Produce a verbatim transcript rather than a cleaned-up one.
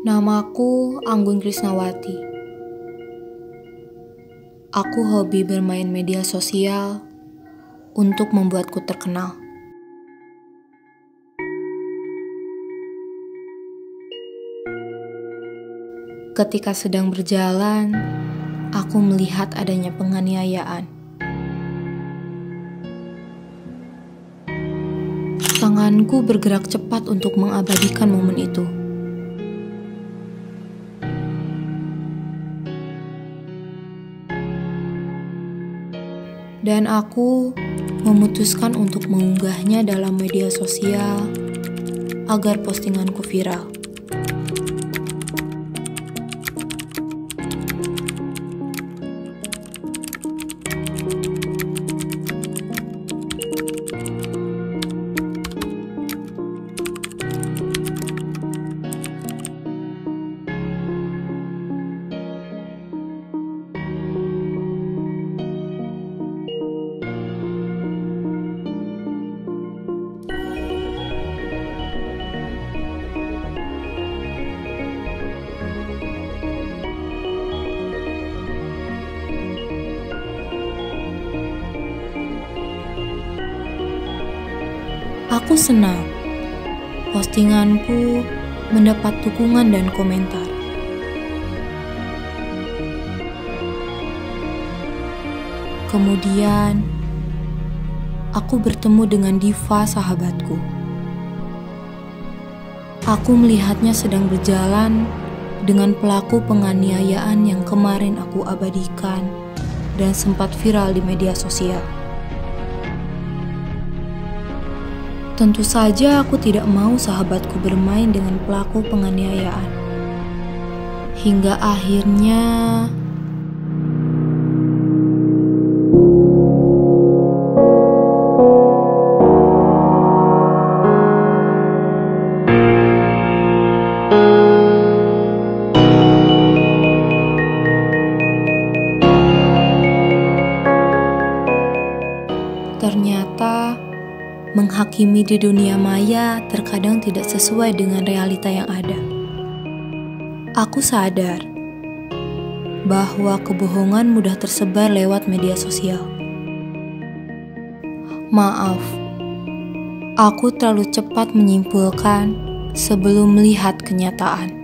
Namaku Anggun Krisnawati. Aku hobi bermain media sosial untuk membuatku terkenal. Ketika sedang berjalan, aku melihat adanya penganiayaan. Tanganku bergerak cepat untuk mengabadikan momen itu. Dan aku memutuskan untuk mengunggahnya dalam media sosial agar postinganku viral. Aku senang postinganku mendapat dukungan dan komentar. Kemudian, aku bertemu dengan Diva, sahabatku. Aku melihatnya sedang berjalan dengan pelaku penganiayaan yang kemarin aku abadikan dan sempat viral di media sosial. Tentu saja aku tidak mau sahabatku bermain dengan pelaku penganiayaan. Hingga akhirnya ternyata menghakimi di dunia maya terkadang tidak sesuai dengan realita yang ada. Aku sadar bahwa kebohongan mudah tersebar lewat media sosial. Maaf, aku terlalu cepat menyimpulkan sebelum melihat kenyataan.